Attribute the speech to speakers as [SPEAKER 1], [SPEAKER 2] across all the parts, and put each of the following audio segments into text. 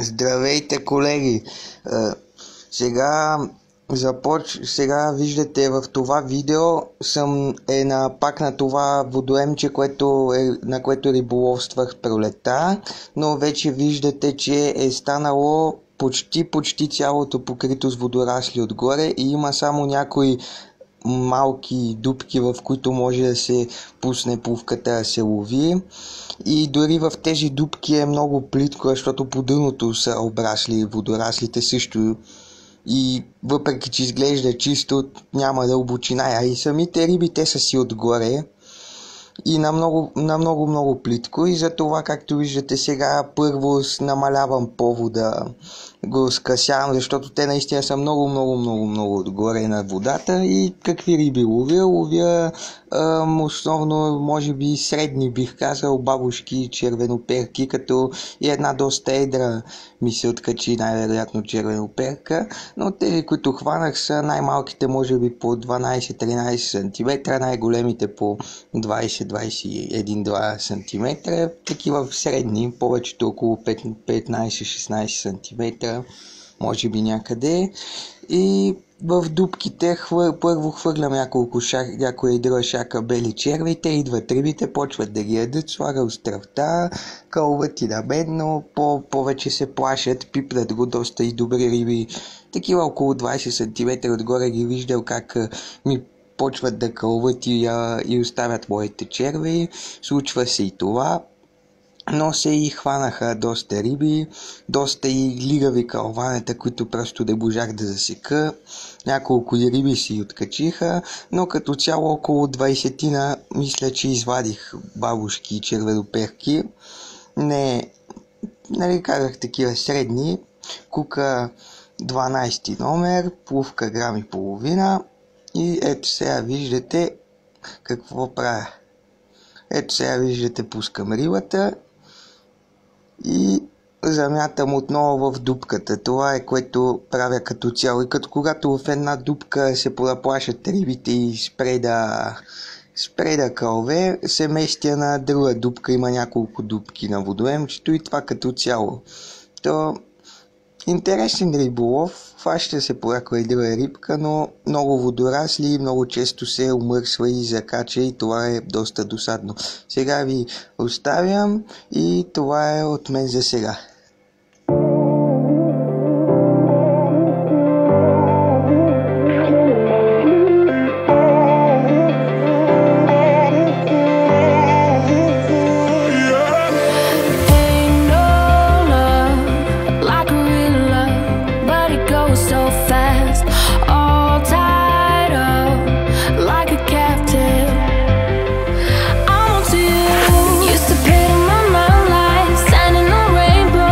[SPEAKER 1] Здравейте, колеги! Сега сега виждате в това видео съм пак на това водоемче, на което риболовствах пролета, но вече виждате, че е станало почти цялото покрито с водорасли отгоре и има само някои малки дупки, в които може да се пусне плувката да се лови. И дори в тези дупки е много плитко, защото по дъното са обрасли водораслите също. И въпреки че изглежда чисто, няма дълбочина, а и самите риби те са си отгоре и на много плитко, и затова, както виждате сега, първо намалявам повода, го скъсявам, защото те наистина са много отгоре на водата. И какви риби ловя? Основно, може би средни, бих казал, бабушки, червеноперки, като и една доста едра ми се откачи, най-вероятно червеноперка, но тези, които хванах, са най-малките може би по 12-13 см, най-големите по 20-21-2 см, такива средни, повечето около 15-16 см, може би някъде. И в дупките първо хвърлям някоя друга шака бели черви, те идват рибите, почват да ги ядат, слагам стрелта, кълват и на мен, но повече се плашат, пипнат го доста и добри риби, такива около 20 см отгоре ги виждал как ми почват да кълват и оставят моите черви. Случва се и това. Но се и хванаха доста риби, доста и лигави кълванета, които просто не можах да засека. Няколко риби си откачиха, но като цяло около 20-тина мисля, че извадих бабушки и червеноперки. Нали казах, такива средни. Кука 12 номер, плувка грам и половина. И ето сега виждате какво правя. Ето сега виждате, пускам рибата и замятам отново в дупката. Това е, което правя като цяло. И когато в една дупка се понаплашат рибите и спре да кълве, се местя на друга дупка. Има няколко дупки на водоемчето и това като цяло. Интересен риболов, хваща се по някоя друга рибка, но много водорасли, много често се умърсва и закача и това е доста досадно. Сега ви оставям и това е от мен за сега.
[SPEAKER 2] Rainbow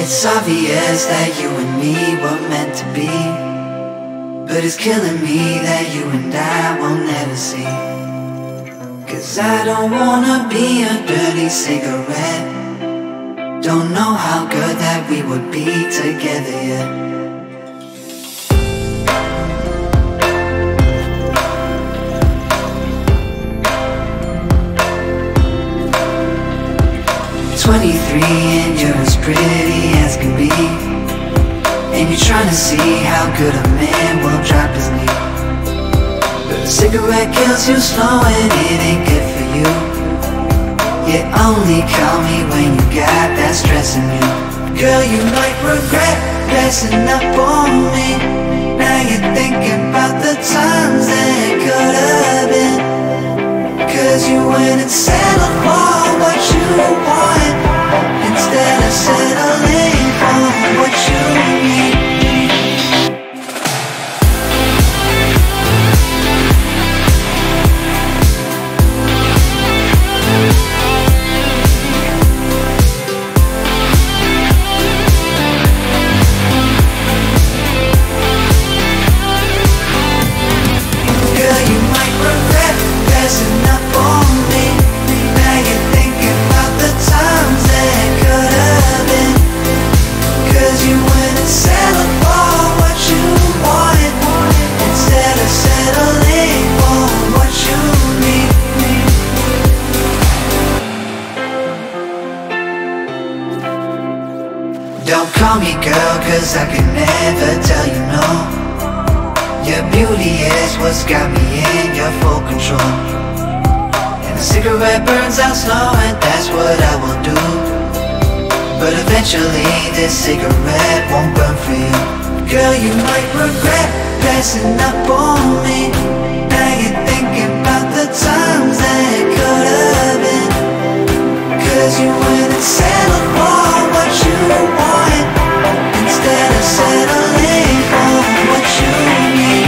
[SPEAKER 2] It's obvious that you and me were meant to be, but it's killing me that you and I will never see. 'Cause I don't wanna be a dirty cigarette. Don't know how good that we would be together yet. And you're as pretty as can be, and you're trying to see how good a man will drop his knee. But a cigarette kills you slow and it ain't good for you. You only call me when you got that stress in you. Girl, you might regret dressing up on me. Now you're thinking about the times that it could have been. 'Cause you went and settled for what you want instead of settling for what you need. Girl, you might regret dressing up on me. Now you're thinking about the times that could have been. 'Cause you went and settled for what you wanted instead of settling for what you need. Don't call me girl, 'cause I can never tell you no. Your beauty is what's got me in your full control. And the cigarette burns out slow and that's what I will do. But eventually this cigarette won't burn for you. Girl, you might regret passing up on me. Now you're thinking about the times that it could have been. 'Cause you went and settled for what you want instead of settling for what you need.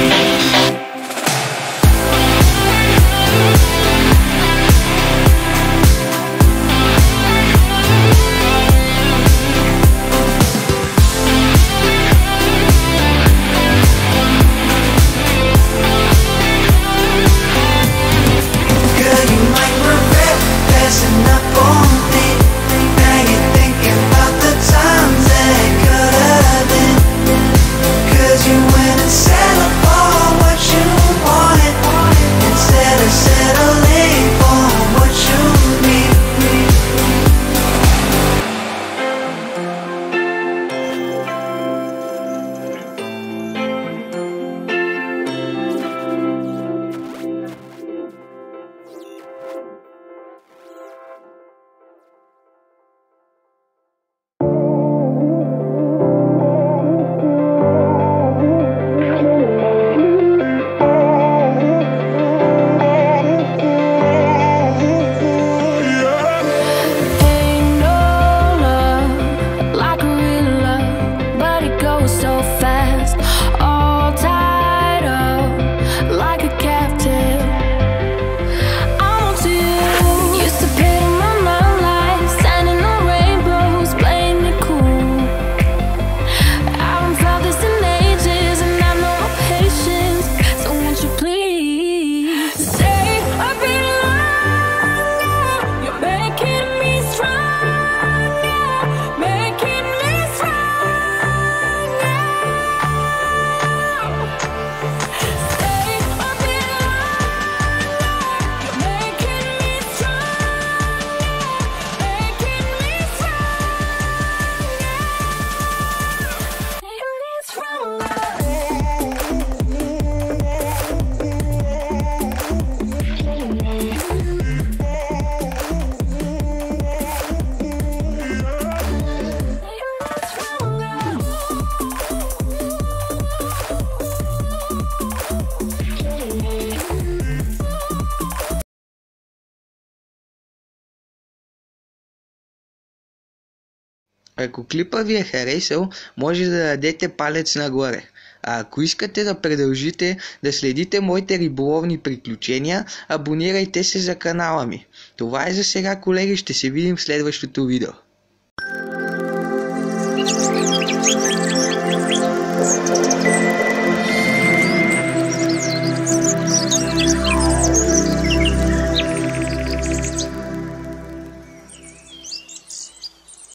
[SPEAKER 1] Ако клипа ви е харесал, може да дадете палец нагоре. А ако искате да продължите да следите моите риболовни приключения, абонирайте се за канала ми. Това е за сега, колеги, ще се видим в следващото видео.